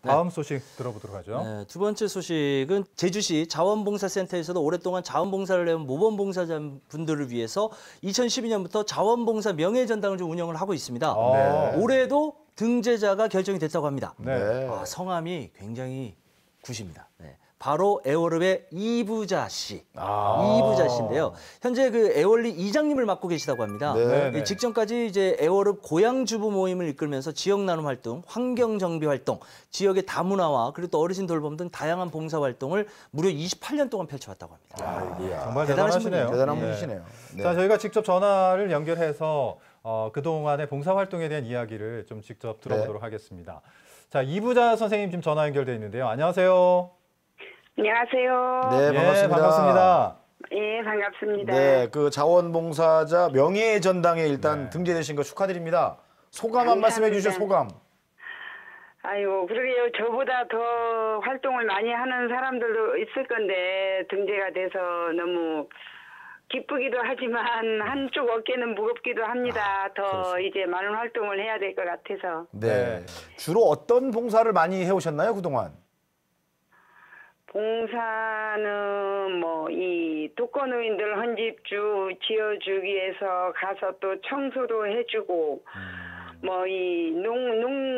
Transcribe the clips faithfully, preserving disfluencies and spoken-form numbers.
다음 네. 소식 들어보도록 하죠. 네, 두 번째 소식은 제주시 자원봉사센터에서도 오랫동안 자원봉사를 해온 모범봉사자분들을 위해서 이천십이 년부터 자원봉사 명예전당을 좀 운영을 하고 있습니다. 네. 올해도 등재자가 결정이 됐다고 합니다. 네. 아, 성함이 굉장히 구십니다. 네. 바로 에월읍의 이부자 씨, 아. 이부자 씨인데요. 현재 그 에월리 이장님을 맡고 계시다고 합니다. 네, 네. 직전까지 이제 에월읍 고향주부 모임을 이끌면서 지역 나눔 활동, 환경 정비 활동, 지역의 다문화와 그리고 또 어르신 돌봄 등 다양한 봉사 활동을 무려 이십팔 년 동안 펼쳐왔다고 합니다. 아, 정말 대단하신 대단하시네요. 대단한 네. 분이시네요. 네. 자, 저희가 직접 전화를 연결해서 어, 그동안의 봉사 활동에 대한 이야기를 좀 직접 들어보도록 네. 하겠습니다. 자, 이부자 선생님 지금 전화 연결돼 있는데요. 안녕하세요. 안녕하세요. 네, 반갑습니다. 예, 반갑습니다. 예, 반갑습니다. 네, 그 자원봉사자 명예전당에 일단 네. 등재되신 거 축하드립니다. 소감 한 말씀 해주시죠, 소감. 아유, 그러게요. 저보다 더 활동을 많이 하는 사람들도 있을 건데 등재가 돼서 너무 기쁘기도 하지만 한쪽 어깨는 무겁기도 합니다. 아, 더 그렇습니다. 이제 많은 활동을 해야 될 것 같아서. 네. 네. 주로 어떤 봉사를 많이 해오셨나요, 그동안? 봉사는 뭐 이 독거노인들 헌집주 지어주기 위해서 가서 또 청소도 해주고 음. 뭐 이 농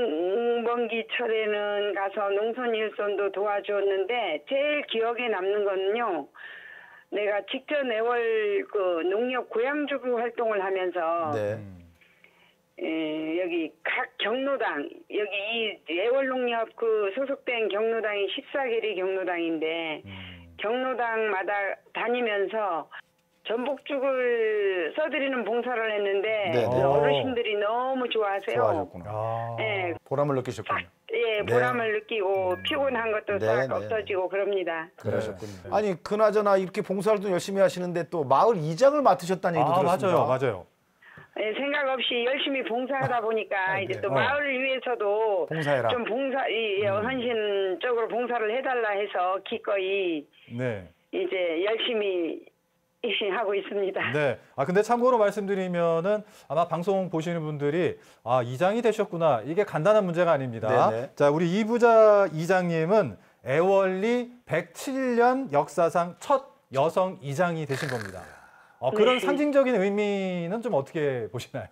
농번기철에는 가서 농촌일손도 도와주었는데 제일 기억에 남는 거는요. 내가 직전 애월 그 농협 고향주부 활동을 하면서 네. 에, 여기 각 경로당 여기 이 애월농협 그 소속된 경로당이 십사 개리 경로당인데 음. 경로당마다 다니면서 전복죽을 써드리는 봉사를 했는데 네, 네. 어르신들이 너무 좋아하세요. 좋아하셨구나. 아. 네. 보람을 느끼셨군요. 예, 보람을 네. 느끼고 음. 피곤한 것도 네, 싹 네. 없어지고 그럽니다. 그러셨군요. 네. 아니 그나저나 이렇게 봉사활동 열심히 하시는데 또 마을 이장을 맡으셨다는 얘기도 아, 들었습니다. 맞아요, 맞아요. 예, 생각 없이 열심히 봉사하다 보니까 네. 이제 또 어. 마을을 위해서도 봉사해라. 좀 봉사, 이 음. 헌신적으로 봉사를 해달라 해서 기꺼이 네. 이제 열심히 하고 있습니다. 네. 아 근데 참고로 말씀드리면은 아마 방송 보시는 분들이 아 이장이 되셨구나 이게 간단한 문제가 아닙니다. 네네. 자 우리 이부자 이장님은 애월리 백칠 년 역사상 첫 여성 이장이 되신 겁니다. 어, 그런 네. 상징적인 의미는 좀 어떻게 보시나요?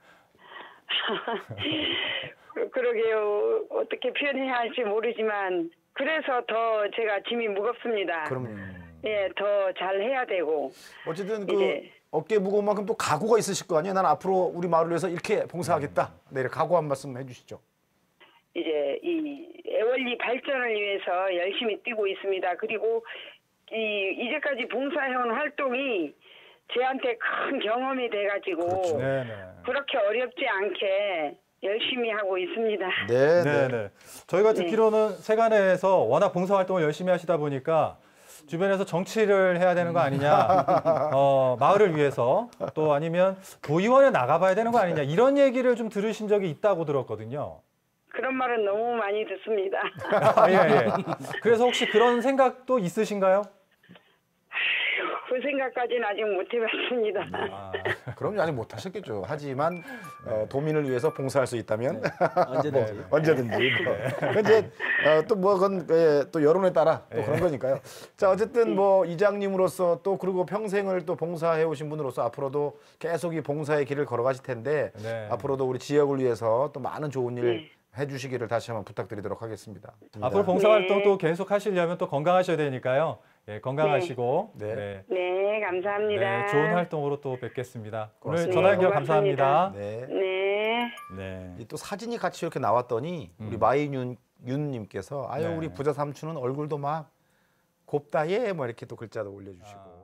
그러게요. 어떻게 표현해야 할지 모르지만 그래서 더 제가 짐이 무겁습니다. 그럼요. 예, 더 잘해야 되고. 어쨌든 그 이제, 어깨 무거운 만큼 또 각오가 있으실 거 아니에요. 난 앞으로 우리 마을을 위해서 이렇게 봉사하겠다. 네, 각오 한 말씀 해주시죠. 이제 이 애월리 발전을 위해서 열심히 뛰고 있습니다. 그리고 이 이제까지 봉사해온 활동이 저한테 큰 경험이 돼가지고 그렇죠. 그렇게 어렵지 않게 열심히 하고 있습니다. 네, 네, 네. 저희가 듣기로는 네. 세간에서 워낙 봉사 활동을 열심히 하시다 보니까 주변에서 정치를 해야 되는 거 아니냐, 어, 마을을 위해서 또 아니면 도의원에 나가봐야 되는 거 아니냐 이런 얘기를 좀 들으신 적이 있다고 들었거든요. 그런 말은 너무 많이 듣습니다. 아, 예, 예. 그래서 혹시 그런 생각도 있으신가요? 그 생각까지는 아직 못 해봤습니다. 아, 그럼요, 아직 못 하셨겠죠. 하지만 네. 어, 도민을 위해서 봉사할 수 있다면 네. 언제든지. 뭐, 언제든지. 뭐. 이제 어, 또 뭐 그건 예, 또 여론에 따라 또 네. 그런 거니까요. 자, 어쨌든 뭐 이장님으로서 또 그리고 평생을 또 봉사해 오신 분으로서 앞으로도 계속 이 봉사의 길을 걸어가실 텐데 네. 앞으로도 우리 지역을 위해서 또 많은 좋은 일 네. 해주시기를 다시 한번 부탁드리도록 하겠습니다. 앞으로 봉사활동 또 계속 하시려면 또 건강하셔야 되니까요. 예, 건강하시고. 네. 네. 네, 감사합니다. 네, 좋은 활동으로 또 뵙겠습니다. 고맙습니다. 오늘 전화 연결 네, 고맙습니다. 감사합니다. 네. 네. 네. 또 사진이 같이 이렇게 나왔더니 음. 우리 마이윤 윤님께서 아유 네. 우리 부자 삼촌은 얼굴도 막 곱다 예 뭐 이렇게 또 글자도 올려주시고. 아.